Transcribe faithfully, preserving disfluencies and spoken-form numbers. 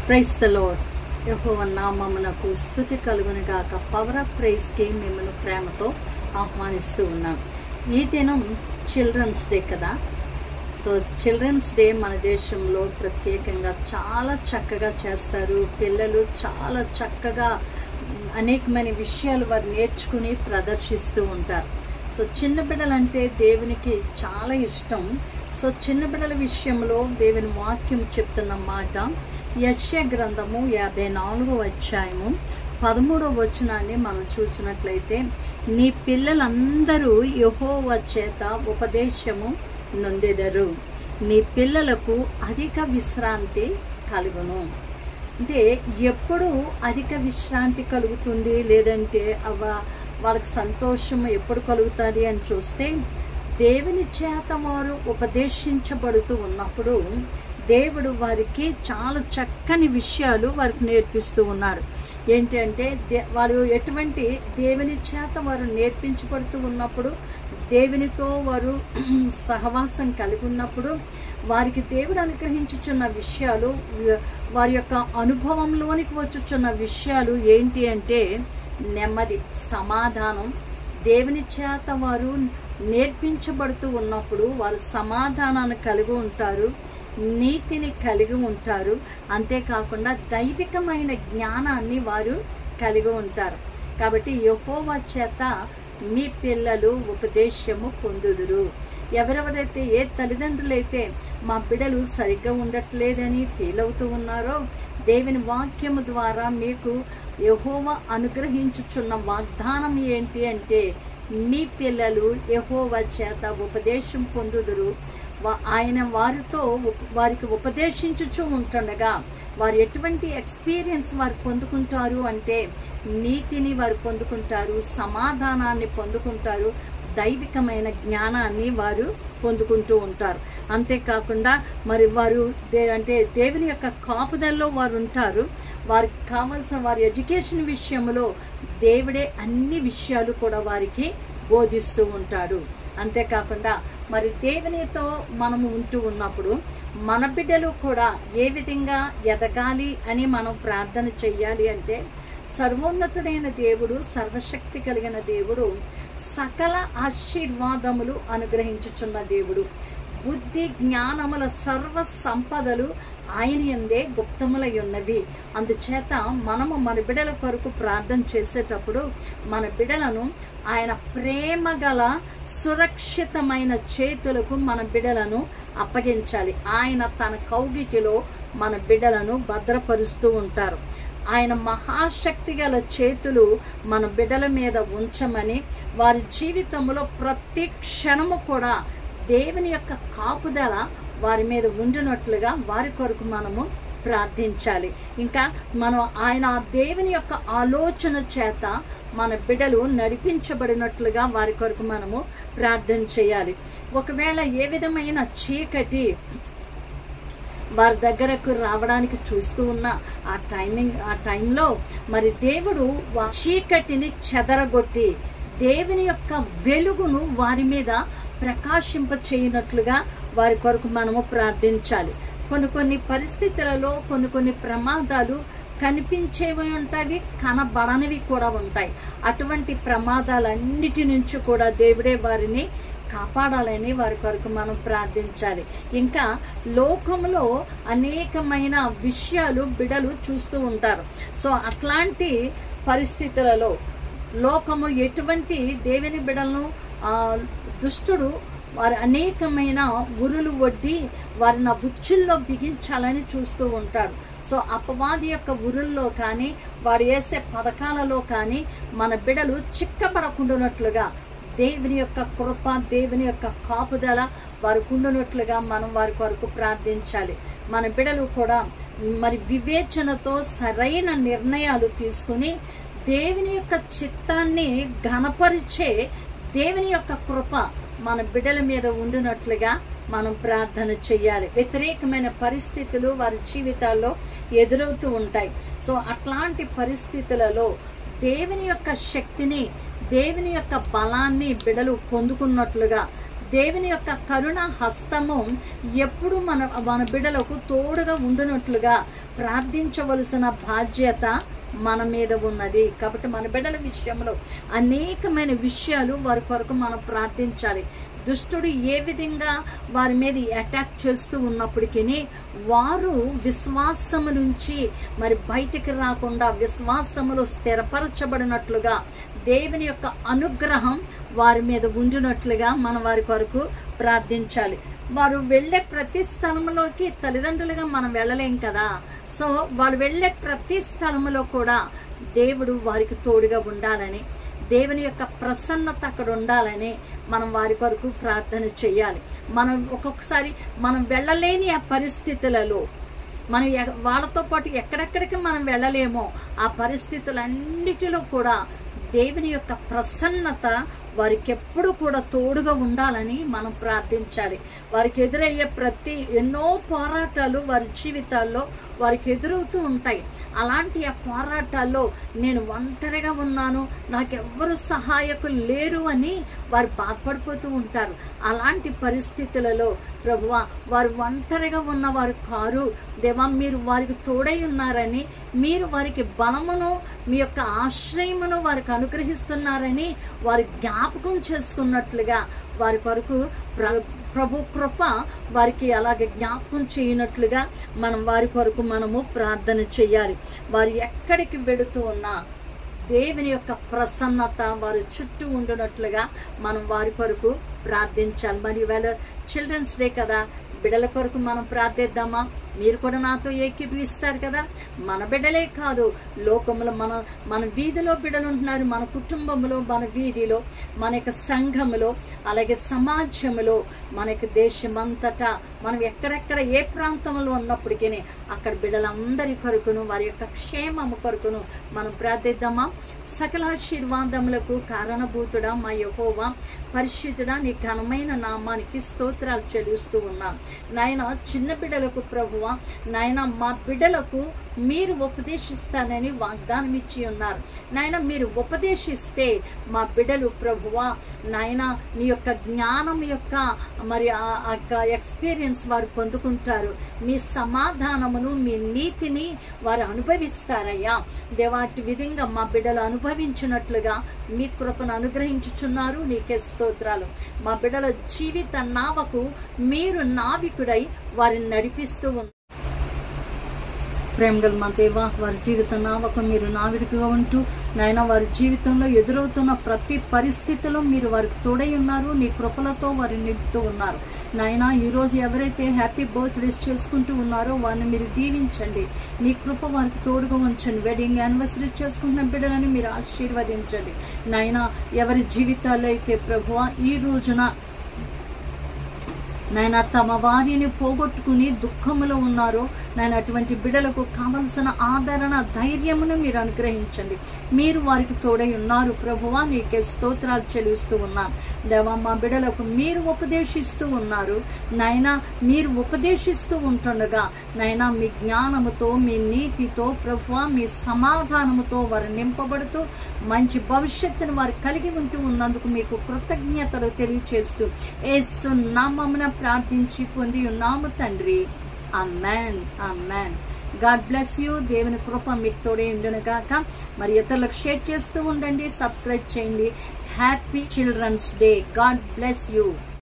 Praise the lord. యెహోవా నామమునకు స్తుతి కలుగును గాక. పవర్ ఆఫ్ ప్రైజ్ కి మిమ్మల్ని ప్రేమతో ఆహ్వానిస్తూ ఉన్నాం. ఈ దినం చిల్డ్రన్స్ డే కదా. సో చిల్డ్రన్స్ డే మన దేశంలో ప్రత్యేకంగా చాలా చక్కగా చేస్తారు. పిల్లలు చాలా చక్కగా అనేకమైన విషయాలు వారు నేర్చుకుని ప్రదర్శిస్తూ ఉంటారు. సో చిన్న బిడ్డలంటే దేవునికి చాలా ఇష్టం. సో చిన్న బిడ్డల విషయంలో దేవుని వాక్యం చెప్తున్న మాట యెషయా గ్రంథము యాభై నాలుగో అధ్యాయము పదమూడవ వచనాన్ని మనం చూసినట్లయితే, నీ పిల్లలందరూ యెహోవా చేత ఉపదేశము నొందెదరు, నీ పిల్లలకు అధిక విశ్రాంతి కలుగును. అంటే ఎప్పుడు అధిక విశ్రాంతి కలుగుతుంది, లేదంటే అవ వాళ్ళకి సంతోషం ఎప్పుడు కలుగుతుంది అని చూస్తే, దేవుని చేత వారు ఉపదేశించబడుతూ ఉన్నప్పుడు దేవుడు వారికి చాలా చక్కని విషయాలు వారికి నేర్పిస్తూ ఉన్నాడు. ఏంటి అంటే దే వారు ఎటువంటి దేవుని చేత వారు నేర్పించబడుతూ ఉన్నప్పుడు, దేవునితో వారు సహవాసం కలిగి ఉన్నప్పుడు వారికి దేవుడు అనుగ్రహించుచున్న విషయాలు, వారి యొక్క అనుభవంలోనికి వచ్చుచున్న విషయాలు ఏంటి అంటే నెమ్మది, సమాధానం. దేవుని చేత వారు నేర్పించబడుతూ ఉన్నప్పుడు వారు సమాధానాన్ని కలిగి ఉంటారు, నీతిని కలిగి ఉంటారు. అంతేకాకుండా దైవికమైన జ్ఞానాన్ని వారు కలిగి ఉంటారు. కాబట్టి యెహోవా చేత మీ పిల్లలు ఉపదేశము పొందుదురు. ఎవరెవరైతే ఏ తల్లిదండ్రులైతే మా బిడ్డలు సరిగ్గా ఉండట్లేదని ఫీల్ అవుతూ ఉన్నారో, దేవుని వాక్యము ద్వారా మీకు యెహోవా అనుగ్రహించుచున్న వాగ్దానం ఏంటి అంటే, మీ పిల్లలు యెహోవా చేత ఉపదేశం పొందుదురు. ఆయన వారితో వారికి ఉపదేశించుచూ ఉంటుండగా వారు ఎటువంటి ఎక్స్పీరియన్స్ వారు పొందుకుంటారు అంటే, నీతిని వారు పొందుకుంటారు, సమాధానాన్ని పొందుకుంటారు, దైవికమైన జ్ఞానాన్ని వారు పొందుకుంటూ ఉంటారు. అంతేకాకుండా మరి వారు దే అంటే దేవుని యొక్క కాపుదల్లో వారు ఉంటారు. వారికి కావాల్సిన వారి ఎడ్యుకేషన్ విషయంలో దేవుడే అన్ని విషయాలు కూడా వారికి బోధిస్తూ ఉంటాడు. అంతేకాకుండా మరి దేవునితో మనము ఉంటూ ఉన్నప్పుడు మన బిడ్డలు కూడా ఏ విధంగా ఎదగాలి అని మనం ప్రార్థన చెయ్యాలి అంటే, సర్వోన్నతుడైన దేవుడు, సర్వశక్తి కలిగిన దేవుడు, సకల ఆశీర్వాదములు అనుగ్రహించుచున్న దేవుడు, బుద్ధి జ్ఞానముల సర్వ సంపదలు ఆయన యందే గుప్తములై ఉన్నవి. అందుచేత మనము మన బిడ్డల కొరకు ప్రార్థన చేసేటప్పుడు మన బిడ్డలను ఆయన ప్రేమ గల సురక్షితమైన చేతులకు మన బిడ్డలను అప్పగించాలి. ఆయన తన కౌగిటిలో మన బిడ్డలను భద్రపరుస్తూ ఉంటారు. ఆయన మహాశక్తి గల చేతులు మన బిడ్డల మీద ఉంచమని, వారి జీవితంలో ప్రతి క్షణము కూడా దేవుని యొక్క కాపుదల వారి మీద ఉండినట్లుగా వారి కొరకు మనము ప్రార్థించాలి. ఇంకా మనం ఆయన దేవుని యొక్క ఆలోచన చేత మన బిడ్డలు నడిపించబడినట్లుగా వారి కొరకు మనము ప్రార్థన చేయాలి. ఒకవేళ ఏ విధమైన చీకటి వారి దగ్గరకు రావడానికి చూస్తూ ఉన్న ఆ టైమింగ్ ఆ టైంలో మరి దేవుడు చీకటిని చెదరగొట్టి దేవుని యొక్క వెలుగును వారి మీద ప్రకాశింప చేయనట్లుగా వారి కొరకు మనము ప్రార్థించాలి. కొన్ని కొన్ని పరిస్థితులలో కొన్ని కొన్ని ప్రమాదాలు కనిపించేవి ఉంటాయి, కనబడనివి కూడా ఉంటాయి. అటువంటి ప్రమాదాలన్నిటి నుంచి కూడా దేవుడే వారిని కాపాడాలని వారి కొరకు మనం ప్రార్థించాలి. ఇంకా లోకంలో అనేకమైన విషయాలు బిడలు చూస్తూ ఉంటారు. సో అట్లాంటి పరిస్థితులలో లోకము ఎటువంటి దేవుని బిడలను దుష్టుడు వారు అనేకమైన ఉరులు వడ్డి వారిని ఉచ్చుల్లో బిగించాలని చూస్తూ ఉంటాడు. సో అపవాది యొక్క ఉరుల్లో కానీ వాడు వేసే పథకాలలో కానీ మన బిడలు చిక్కబడకుండానట్లుగా దేవుని యొక్క కృప, దేవుని యొక్క కాపుదల వారికి ఉండునట్లుగా మనం వారి కొరకు ప్రార్థించాలి. మన బిడలు కూడా మరి వివేచనతో సరైన నిర్ణయాలు తీసుకుని దేవుని యొక్క చిత్తాన్ని ఘనపరిచే దేవుని యొక్క కృప మన బిడ్డల మీద ఉండునట్లుగా మనం ప్రార్థన చెయ్యాలి. వ్యతిరేకమైన పరిస్థితులు వారి జీవితాల్లో ఎదురవుతూ ఉంటాయి. సో అట్లాంటి పరిస్థితులలో దేవుని యొక్క శక్తిని, దేవుని యొక్క బలాన్ని బిడ్డలు పొందుకున్నట్లుగా దేవుని యొక్క కరుణ హస్తము ఎప్పుడు మన మన బిడ్డలకు తోడుగా ఉండునట్లుగా ప్రార్థించవలసిన బాధ్యత మన మీద ఉన్నది. కాబట్టి మన బిడ్డల విషయంలో అనేకమైన విషయాలు వారి కొరకు మనం ప్రార్థించాలి. దుష్టుడు ఏ విధంగా వారి మీద అటాక్ చేస్తూ ఉన్నప్పటికీ వారు విశ్వాసము నుంచి మరి బయటికి రాకుండా విశ్వాసములో స్థిరపరచబడినట్లుగా దేవుని యొక్క అనుగ్రహం వారి మీద ఉండినట్లుగా మనం వారి కొరకు ప్రార్థించాలి. వారు వెళ్ళే ప్రతి స్థలంలోకి తల్లిదండ్రులుగా మనం వెళ్ళలేం కదా. సో వాళ్ళు వెళ్ళే ప్రతి స్థలంలో కూడా దేవుడు వారికి తోడుగా ఉండాలని, దేవుని యొక్క ప్రసన్నత అక్కడ ఉండాలని మనం వారి కొరకు ప్రార్థన చేయాలి. మనం ఒక్కొక్కసారి మనం వెళ్ళలేని ఆ పరిస్థితులలో మనం వాళ్ళతో పాటు ఎక్కడెక్కడికి మనం వెళ్ళలేమో ఆ పరిస్థితులన్నిటిలో కూడా దేవుని యొక్క ప్రసన్నత వారికి ఎప్పుడు కూడా తోడుగా ఉండాలని మనం ప్రార్థించాలి. వారికి ఎదురయ్యే ప్రతి ఎన్నో పోరాటాలు వారి జీవితాల్లో వారికి ఎదురవుతూ ఉంటాయి. అలాంటి ఆ పోరాటాల్లో నేను ఒంటరిగా ఉన్నాను, నాకెవ్వరు సహాయకులు లేరు అని వారు బాధపడిపోతూ ఉంటారు. అలాంటి పరిస్థితులలో ప్రభువా వారు ఒంటరిగా ఉన్నవారు కారు దేవా, మీరు వారికి తోడై ఉన్నారని, మీరు వారికి బలమును మీ యొక్క ఆశ్రయమును వారికి అనుగ్రహిస్తున్నారని వారి జ్ఞాపకం చేసుకున్నట్లుగా వారి కొరకు ప్రభు కృప వారికి అలాగే జ్ఞాపకం చేయనట్లుగా మనం వారి కొరకు మనము ప్రార్థన చేయాలి. వారు ఎక్కడికి వెళుతూ ఉన్నా దేవుని యొక్క ప్రసన్నత వారి చుట్టూ ఉండినట్లుగా మనం వారి కొరకు ప్రార్థించాలి. మరి ఇవాళ చిల్డ్రన్స్ డే కదా, బిడ్డల కొరకు మనం ప్రార్థిద్దామా? మీరు కూడా నాతో ఏకీభవిస్తారు కదా. మన బిడ్డలే కాదు, లోకంలో మన మన వీధిలో బిడ్డలు ఉంటున్నారు, మన కుటుంబంలో, మన వీధిలో, మన యొక్క సంఘములో, అలాగే సమాజంలో, మన యొక్క దేశమంతటా మనం ఎక్కడెక్కడ ఏ ప్రాంతంలో ఉన్నప్పటికీ అక్కడ బిడ్డలందరి కొరకును వారి యొక్క క్షేమము కొరకును మనం ప్రార్థిద్దామా? సకలాశీర్వాదములకు కారణభూతుడా మా యెహోవా, పరిశుద్ధుడా, నీ ఘనమైన నామానికి స్తోత్రాలు చెల్లిస్తూ ఉన్నాం. నాయన చిన్న బిడ్డలకు ప్రభువా, నాయన మా బిడ్డలకు మీరు ఉపదేశిస్తానని వాగ్దానం ఇచ్చి ఉన్నారు. నాయన మీరు ఉపదేశిస్తే మా బిడ్డలు ప్రభువా నాయన నీ యొక్క జ్ఞానం యొక్క మరి ఆ ఎక్స్పీరియన్స్ వారు పొందుకుంటారు. మీ సమాధానమును మీ నీతిని వారు అనుభవిస్తారయ్యా. దేవాటి విధంగా మా బిడ్డలు అనుభవించినట్లుగా మీ కృపను అనుగ్రహించుచున్నారు. నీకే స్తోత్రాలు. మా బిడ్డల జీవిత నావకు మీరు నావికుడై వారిని నడిపిస్తూ ఉన్నారు. ప్రేమగల మా దేవ, వారి జీవిత నావకు మీరు నావిడిగా ఉంటూ నాయన వారి జీవితంలో ఎదురవుతున్న ప్రతి పరిస్థితిలో మీరు వారికి తోడై ఉన్నారు. నీ కృపలతో వారిని నింపుతూ ఉన్నారు. నాయన ఈరోజు ఎవరైతే హ్యాపీ బర్త్డేస్ చేసుకుంటూ ఉన్నారో వారిని మీరు దీవించండి. నీ కృప వారికి తోడుగా ఉంచండి. వెడ్డింగ్ యానివర్సరీ చేసుకుంటున్న బిడ్డలని మీరు ఆశీర్వదించండి. నాయన ఎవరి జీవితాల్లో అయితే ప్రభువా ఈ రోజున నాయన తమ వారిని పోగొట్టుకుని దుఃఖములో ఉన్నారో నాయన అటువంటి బిడ్డలకు కావలసిన ఆదరణ ధైర్యమును మీరు అనుగ్రహించండి. మీరు వారికి తోడై ఉన్నారు ప్రభువా, నీకే స్తోత్రాలు చెల్లిస్తూ ఉన్నాను. దేవా మా బిడ్డలకు మీరు ఉపదేశిస్తూ ఉన్నారు. నాయన మీరు ఉపదేశిస్తూ ఉంటుండగా నాయన మీ జ్ఞానముతో మీ నీతితో ప్రభువా మీ సమాధానముతో వారు నింపబడుతూ మంచి భవిష్యత్తును వారు కలిగి ఉంటూ ఉన్నందుకు మీకు కృతజ్ఞతలు తెలియచేస్తూ యేసు నామమున ప్రార్థించి పొంది ఉన్నాము తండ్రి. Amen amen. God bless you. దేవుని కృప మీకు తోడే ఉండును గాక. మరి ఇతరులకు షేర్ చేస్తూ ఉండండి, సబ్స్క్రైబ్ చేయండి. Happy children's day. God bless you.